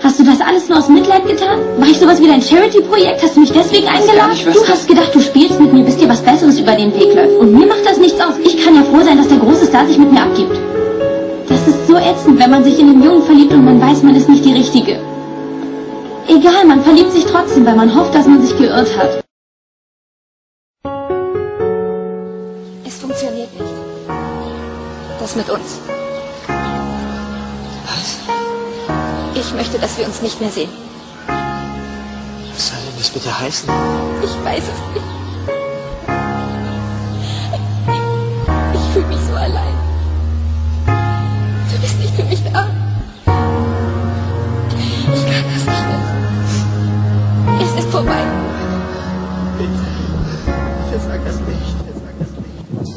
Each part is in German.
Hast du das alles nur aus Mitleid getan? War ich sowas wie dein Charity-Projekt? Hast du mich deswegen eingeladen? Du hast gedacht, du spielst mit mir, bis dir was Besseres über den Weg läuft. Und mir macht das nichts aus. Ich kann ja froh sein, dass der große Star sich mit mir abgibt. Das ist so ätzend, wenn man sich in den Jungen verliebt und man weiß, man ist nicht die Richtige. Egal, man verliebt sich trotzdem, weil man hofft, dass man sich geirrt hat. Es funktioniert nicht. Das mit uns. Was? Ich möchte, dass wir uns nicht mehr sehen. Was soll denn das bitte heißen? Ich weiß es nicht. Ich fühle mich so allein. Du bist nicht für mich da. Ich kann das nicht mehr. Es ist vorbei. Bitte sag das nicht. Sag das nicht.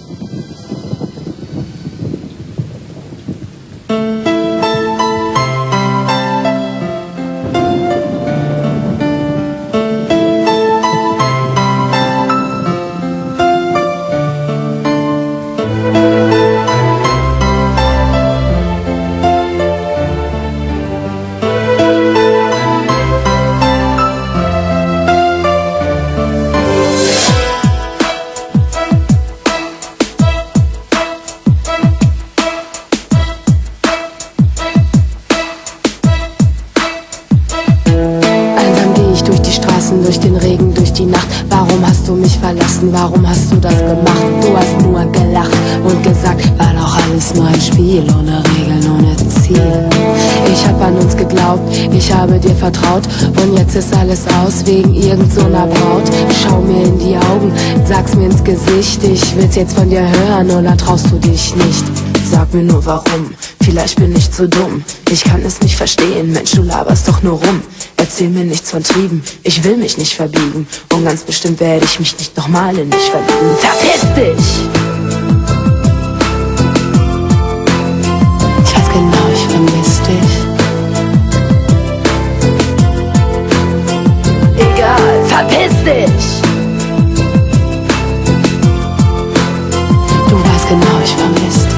Durch den Regen, durch die Nacht. Warum hast du mich verlassen? Warum hast du das gemacht? Du hast nur gelacht und gesagt, war doch alles nur ein Spiel, ohne Regeln, ohne Ziel. Ich hab an uns geglaubt, ich habe dir vertraut und jetzt ist alles aus wegen irgend so einer Braut. Schau mir in die Augen, sag's mir ins Gesicht, ich will's jetzt von dir hören oder traust du dich nicht? Sag mir nur warum, vielleicht bin ich zu dumm. Ich kann es nicht verstehen, Mensch, du laberst doch nur rum. Erzähl mir nichts von Trieben, ich will mich nicht verbiegen. Und ganz bestimmt werde ich mich nicht nochmal in dich verlieben. Verpiss dich! Ich weiß genau, ich vermiss dich. Egal, verpiss dich! Du weißt genau, ich vermiss dich.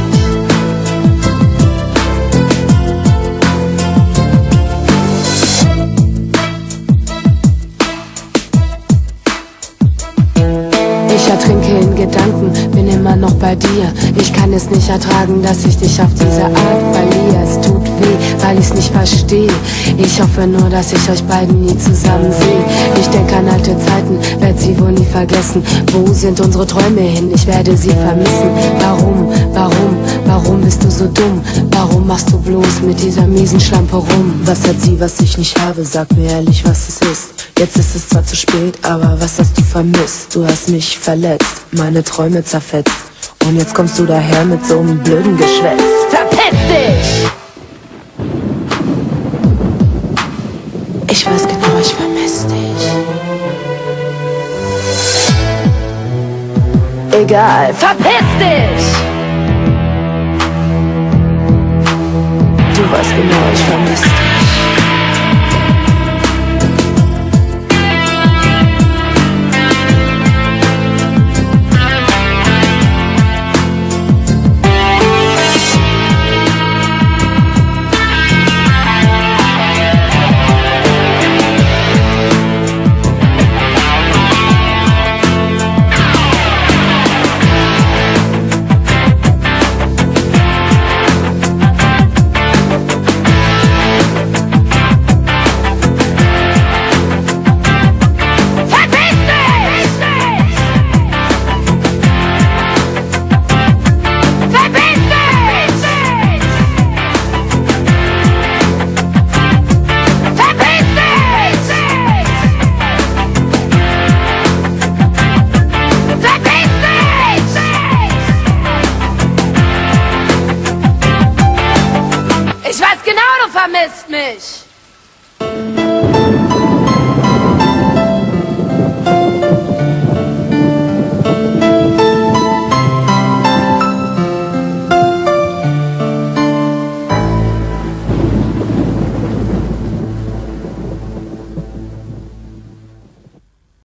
Ich ertrinke in Gedanken, bin immer noch bei dir. Ich kann es nicht ertragen, dass ich dich auf diese Art verliere. Es tut weh, weil ich's nicht verstehe. Ich hoffe nur, dass ich euch beiden nie zusammen sehe. Ich denke an alte Zeiten, werd sie wohl nie vergessen. Wo sind unsere Träume hin? Ich werde sie vermissen. Warum bist du so dumm? Warum machst du bloß mit dieser miesen Schlampe rum? Was hat sie, was ich nicht habe? Sag mir ehrlich, was es ist. Jetzt ist es zwar zu spät, aber was hast du vermisst? Du hast mich verletzt, meine Träume zerfetzt. Und jetzt kommst du daher mit so einem blöden Geschwätz. Verpiss dich! Ich weiß genau, ich vermiss dich. Egal, verpiss dich! Du weißt genau, ich vermiss dich. Ich weiß genau, du vermisst mich.